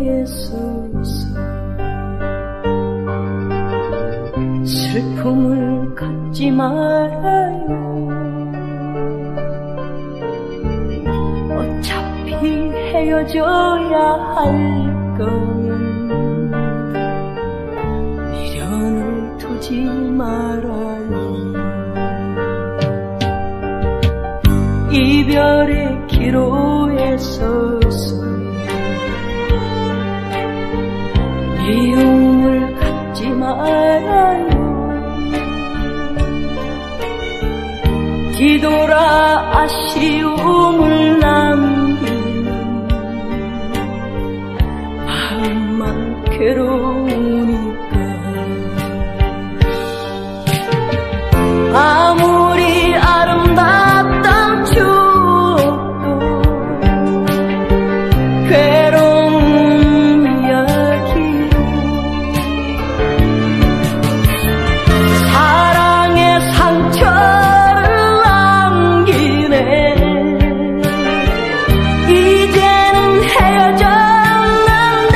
기도했었어. 슬픔을 갖지 말아요. 어차피 헤어져야 할 거면 미련을 두지 말아요. 이별의 기로에 서서 미움을 갖지 말아요. 뒤돌아 아쉬움을 남기는 마음만 괴로우니까. 아무리 아름답던 추억도 괴로운 이야기로 사랑의 상처를 남기네. 이제는 헤어졌는데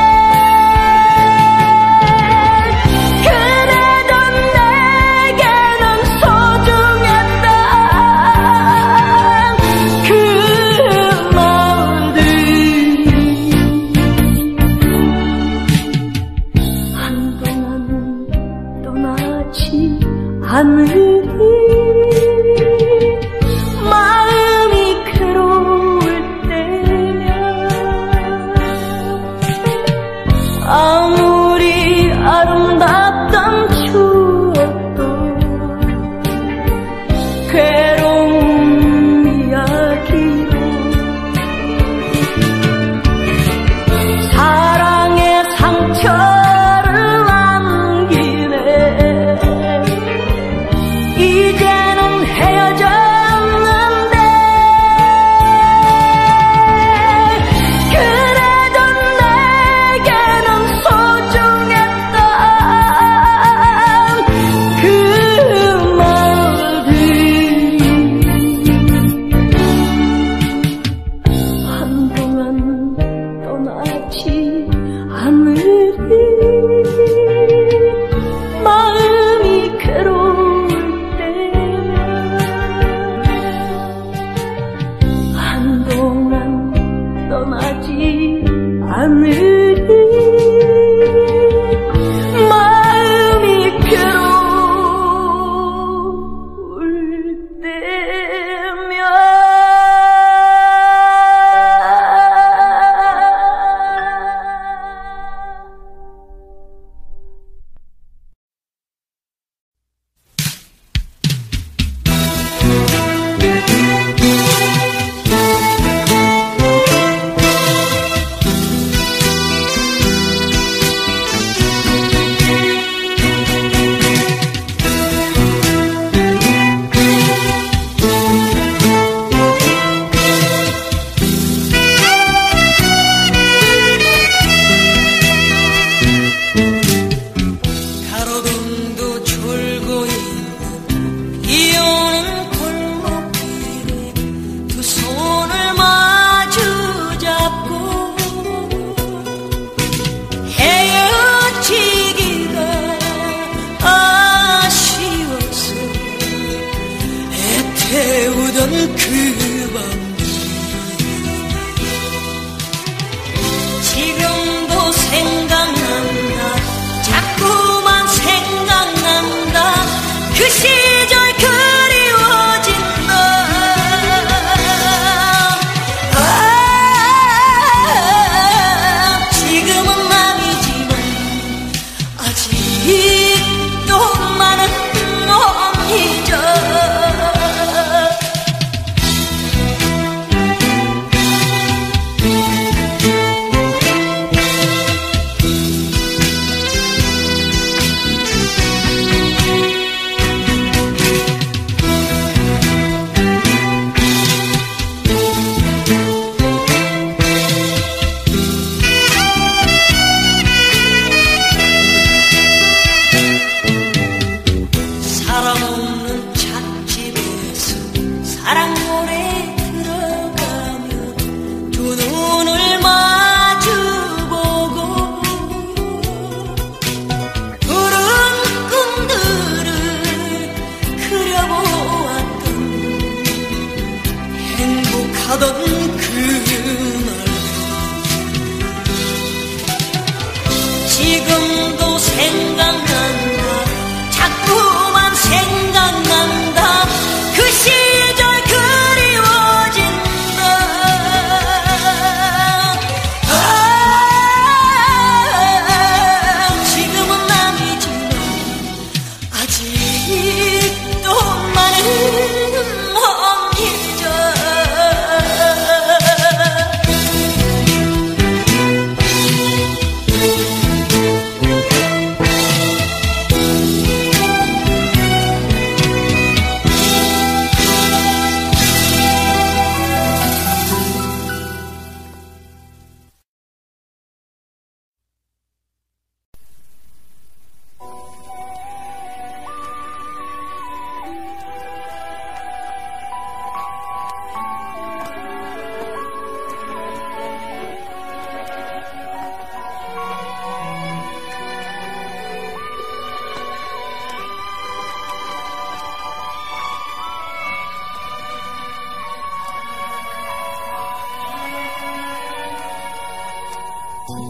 그래도 내게는 소중했던 그 말들이 한동안은 떠나지 않으리. 마음이 괴로울 때면 아무리 아름답던 추억도 괴로운 이야기로 사랑의 상처를 남기네. 이제는 헤어졌는데 그래도 내게는 소중했던 그 말들이 한동안 떠나지 않으리. 마음이 괴로울 때면 한동안 떠나지 않으리. 마음이 괴로울 때면.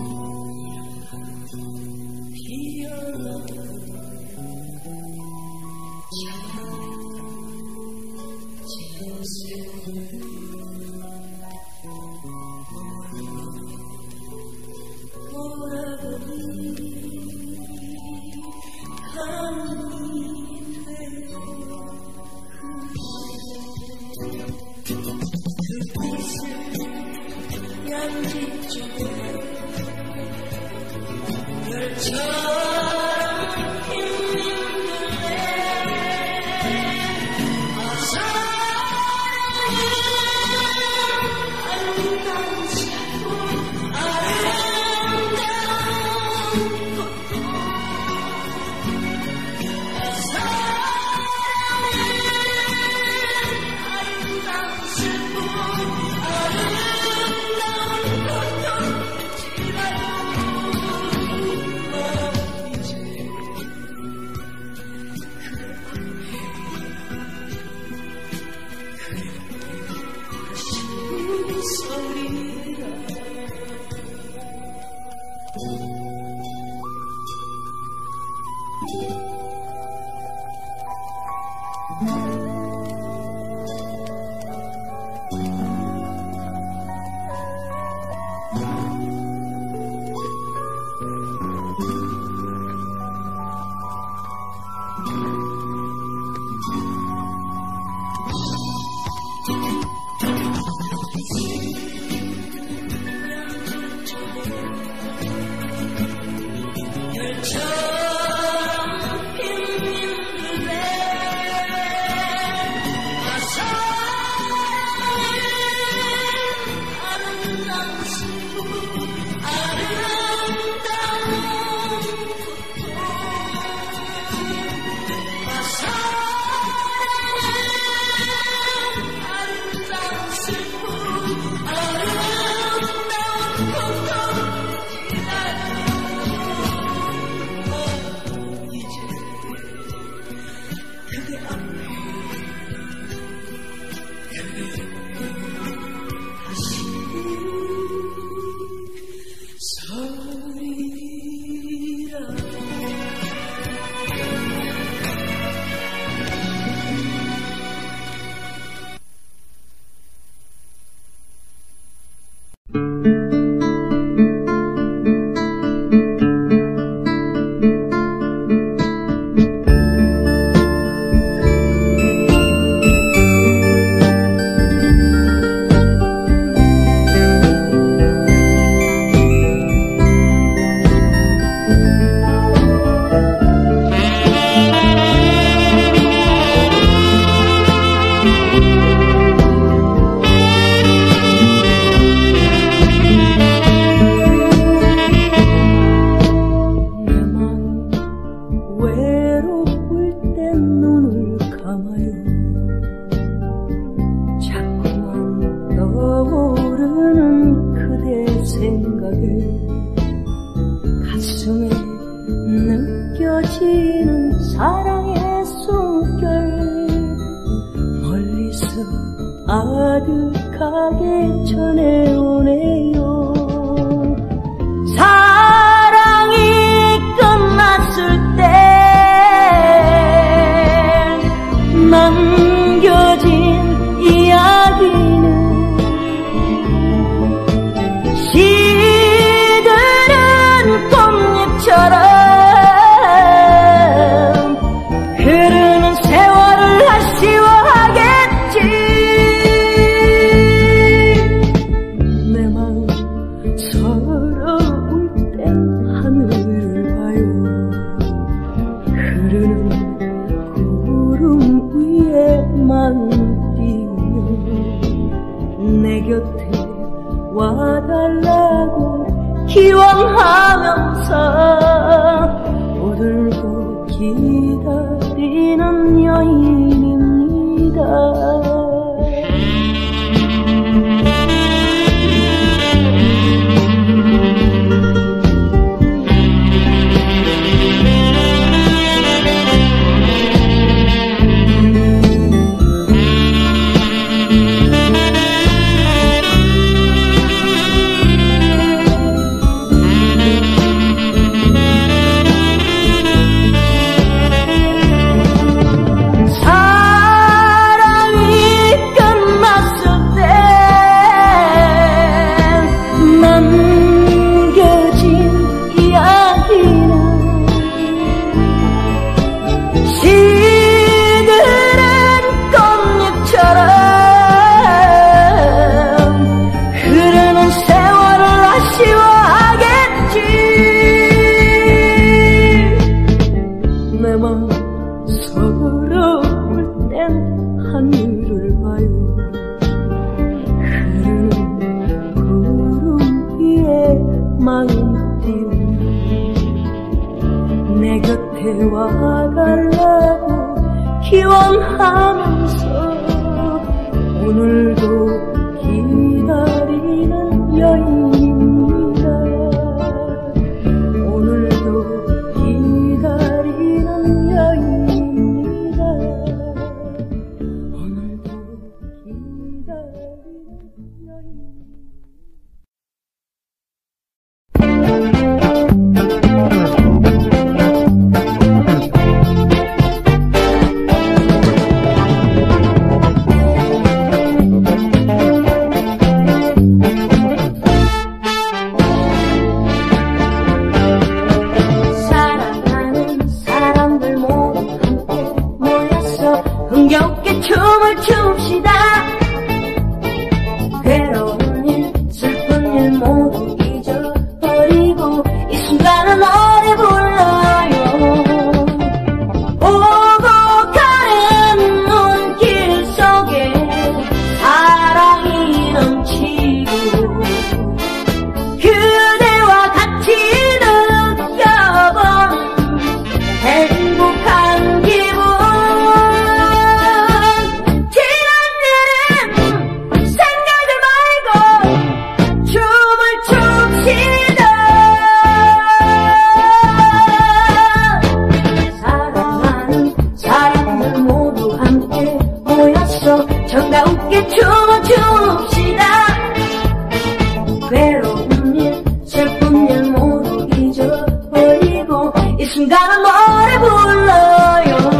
아득하게 전해오네요. 사랑이 끝났을 때 남겨진 이야기는 시드는 꽃잎처럼 흐르는 세월을 아쉬워하겠지. 내 마음 서러울 땐 하늘을 봐요. 흐르는 구름 위에만 뛰며 내 곁에 와달라고 기원하면서 오들고 기다리는 여인입니다. 띄우며 내 곁에 와달라고 기원하면서 오늘도 기다리는 여인입니다. 오늘도 기다리는 여인입니다. 오늘도 기다리는 여인입니다. 흥겹게 춤을 춥시다. 괴로운 일 슬픈 일 모두 잊어버리고 이 순간을 노래 불러요. 오고 가는 눈길 속에 사랑이 넘치고 그대와 같이 느껴보는 행복한 기분. 정다운게 춤을 춥시다. 괴로운 일 슬픈 일 모두 잊어버리고 이 순간은 노래 불러요.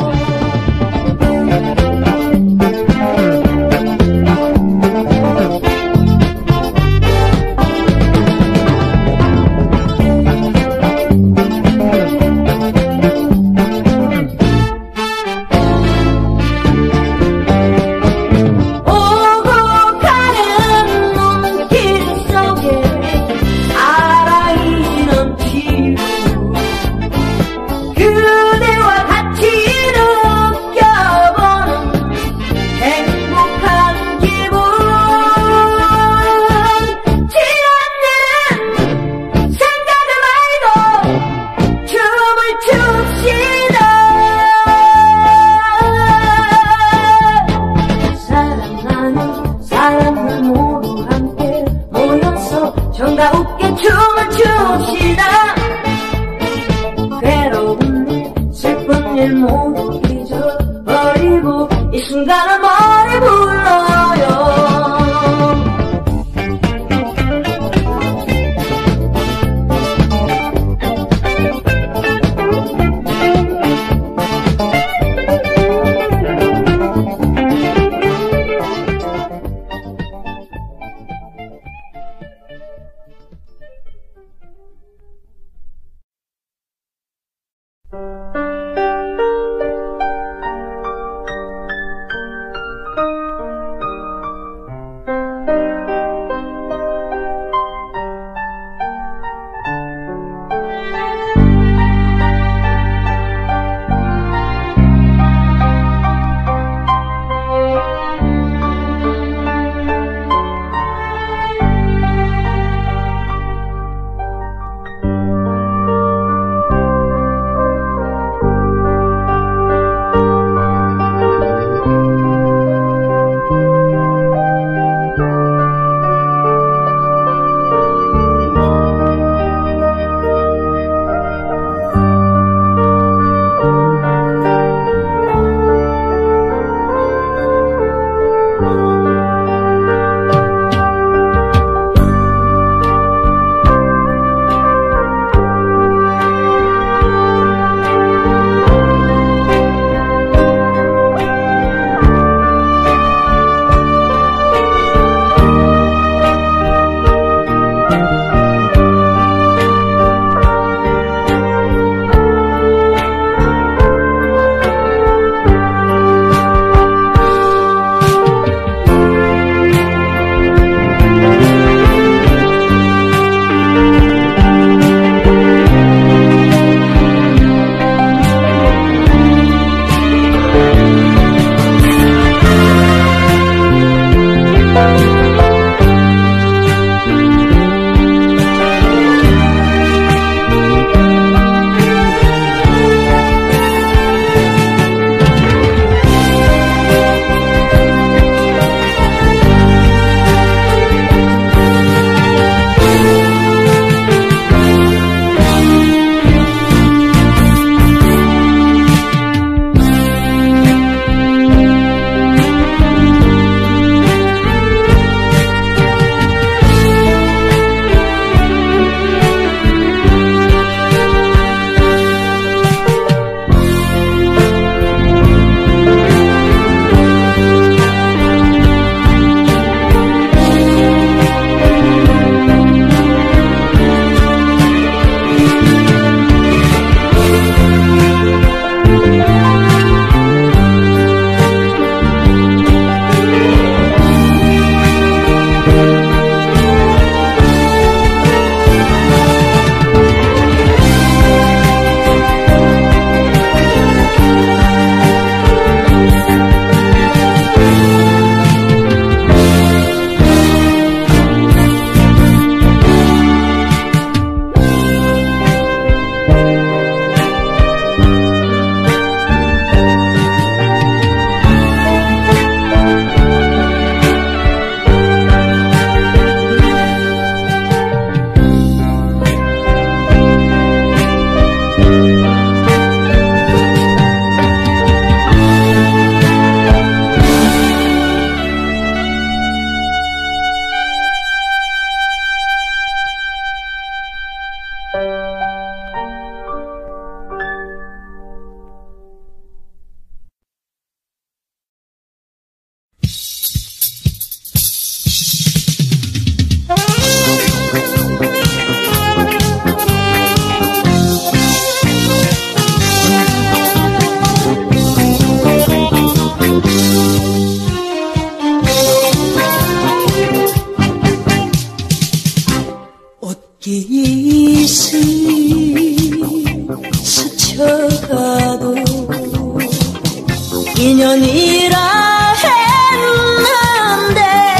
정다운게 춤을 춥시다. 괴로운 일 슬픈 일 모두 잊어버리고 이 순간을 노래 불러요. 스쳐가도 인연이라 했는데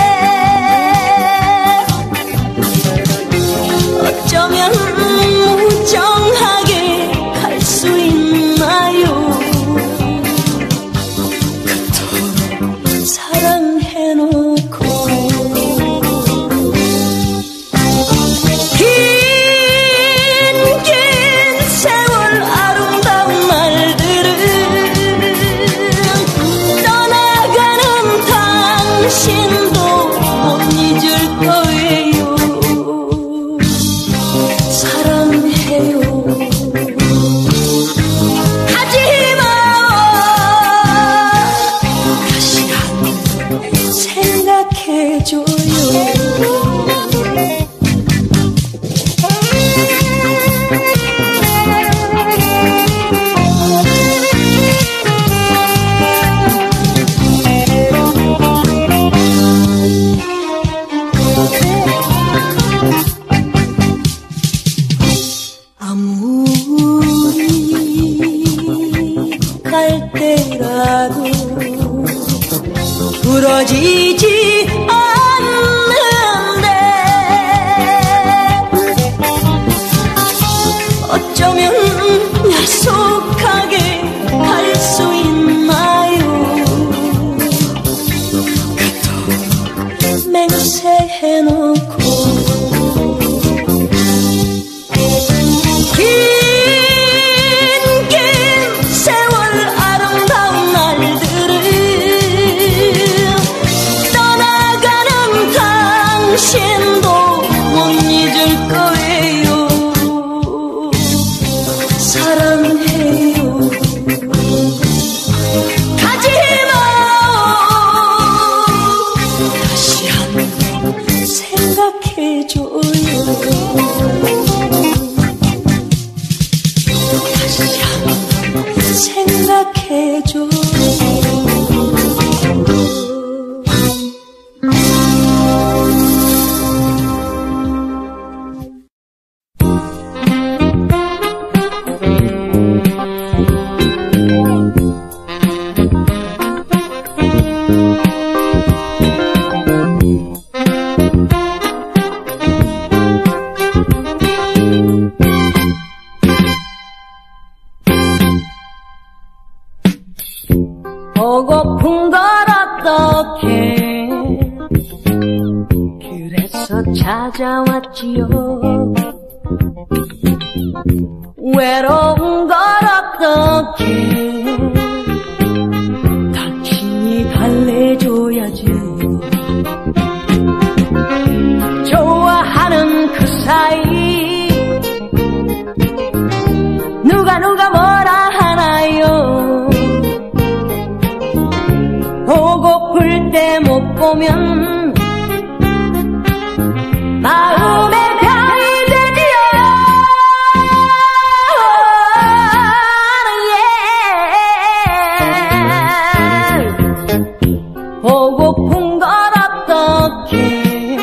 어쩌면 무정하게 갈 수 있나요? 그토록 사랑해놓고 부러지지 않는데 어쩌면 약속하게 갈 수 있나요? 그토록 맹세해놓고 당신도 못 잊을 거예요. 사랑해요. 가지마. 다시 한번 생각해줘요. 다시 한번 생각해줘요. 보고픈 걸 어떡해 그래서 찾아왔지요. 외로운 걸 어떡해 당신이 달래줘야지. 좋아하는 그 사이 누가 뭐라 하나요. 보고플 때 못 보면 마음의 병이 되지요. 보고픈 걸 어떡해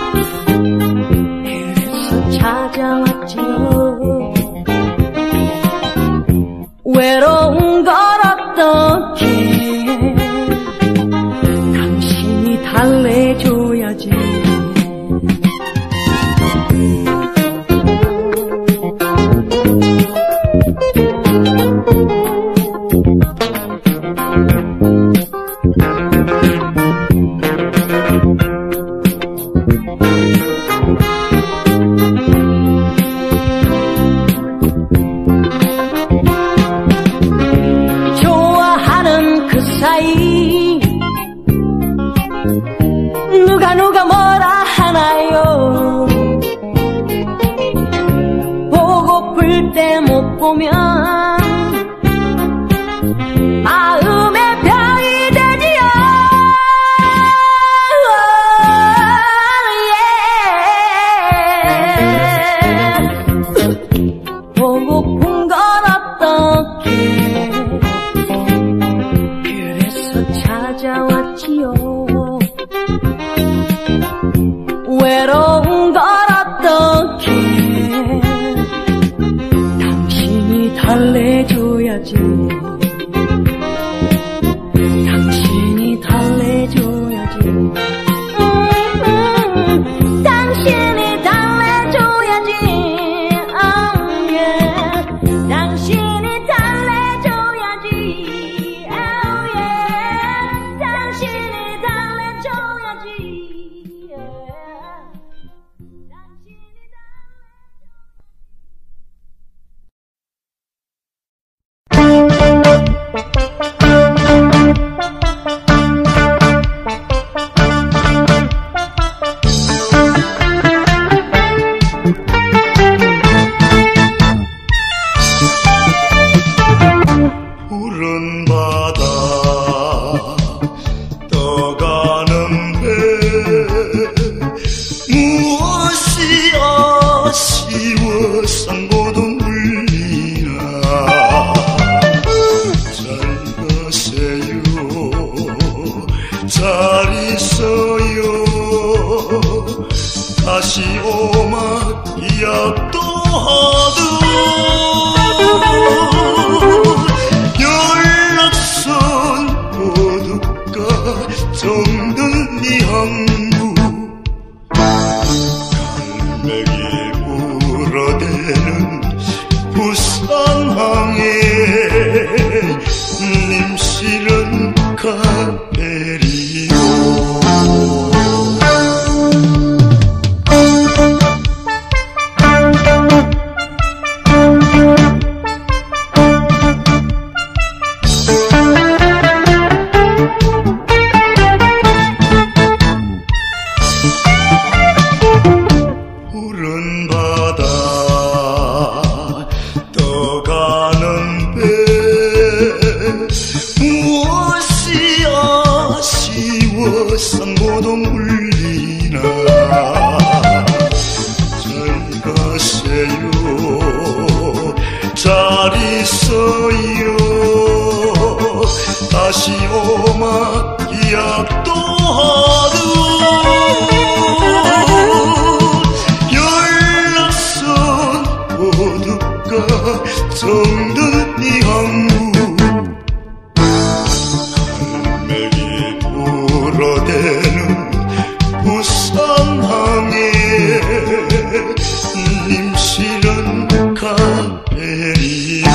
그래서 찾아왔지요. 외로운 걸 어떡해 당신이 달래줘야지. 좋아하는 그 사이 누가 뭐라 하나요. 보고플 때 못 보면 마음의 병이 되지요. 보고픈 걸 어떡해 그래서 찾아왔지요. 외로운 걸 어떡해 달래줘야지. 당신이 달래줘야지. 당신이 달래줘야지. Oh yeah. 당신이 달래줘야지. Oh yeah. 당신이 달래줘야지. Yeah. 푸른 바다 떠가는 배 무엇이 아쉬워 상고도 울리나 잘 가세요 잘 있어요 다시 오마기야 또 하듯 정든 네 항구 갈매기 울어대는 부산항에 님실은 가베리오 푸른 바다 떠가는 배 무엇이 아쉬워 상고동 울리나 잘 가세요 잘 있어요 다시 오마기야 또 하듯 정든 네 항구 갈매기 울어대는 부산항에 님실은 가베리오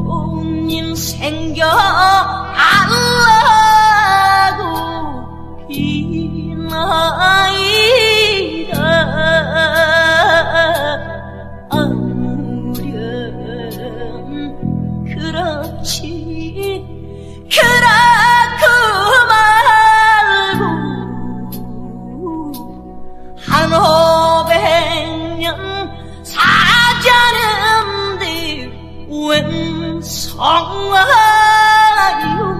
좋은 일 생겨 알라고 비나이다. 아무렴 그렇지 그렇고 말고 한 500년 사자는데 웬 성화요.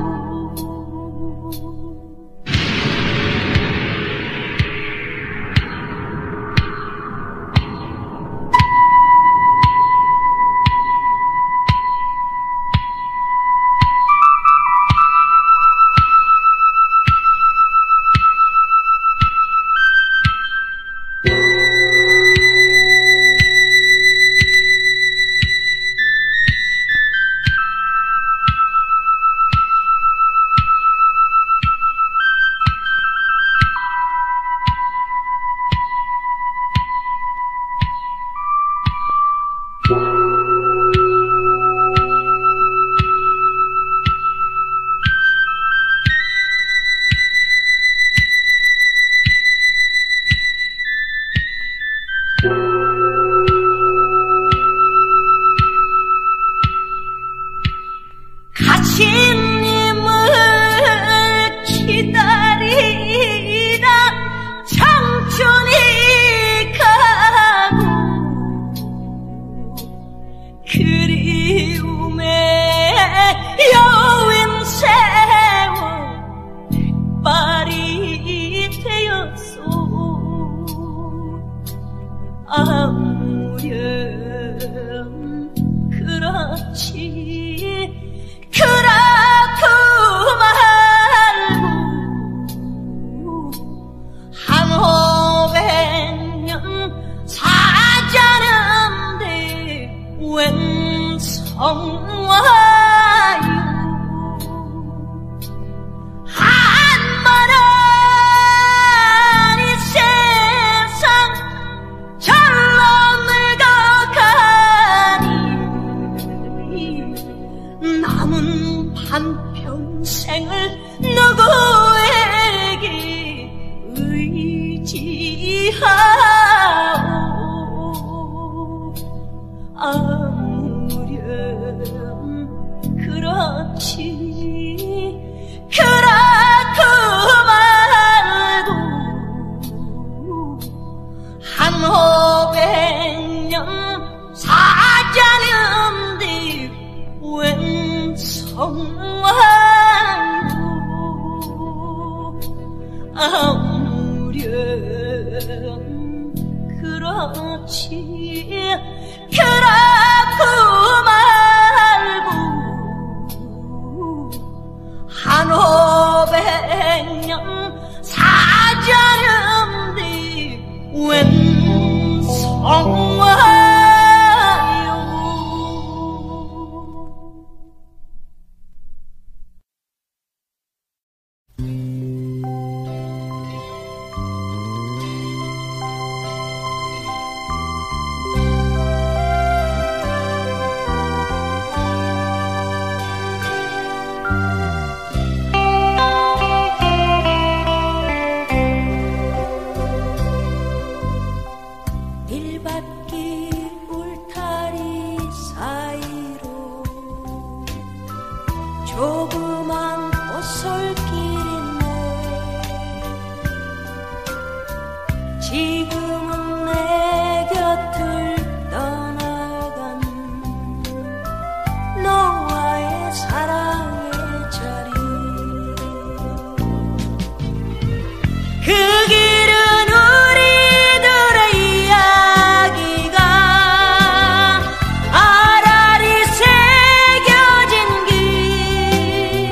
가시님을 기다리다 청춘이 가고 그리움의 여윈 세월 백발이 되었소. 아무렴 그렇지 그렇고 말고 한 500년 사자는데 웬 성화요. 한마나니 세상 절로 늙어가니 남은 한평생을 누구에게 의지하오. 아무렴 그렇지 그렇고 말고 한 500년 사자는데 웬 성화요. 아무렴 그렇지 그렇고 말고 한 500년 사자는데 웬 성화요. 빌밭길 울타리 사이로 조그만 오솔길 있네. 지금은 내 곁을 떠나간 너와의 사랑의 자리. 그 길은 우리들의 이야기가 아라리 새겨진 길.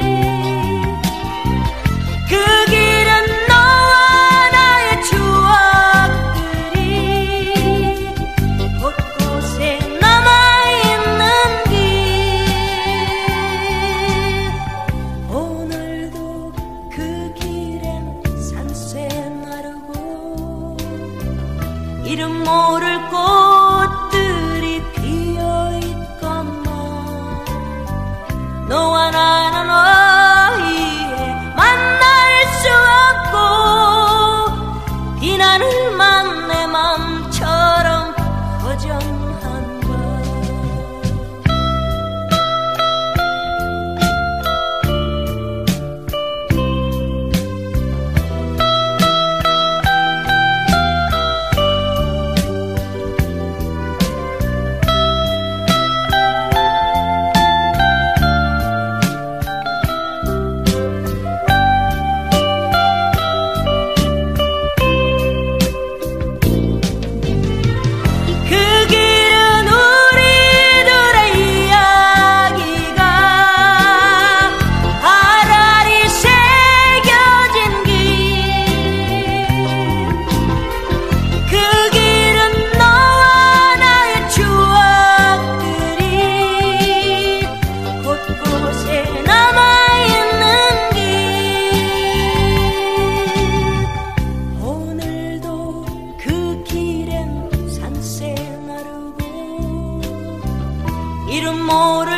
모를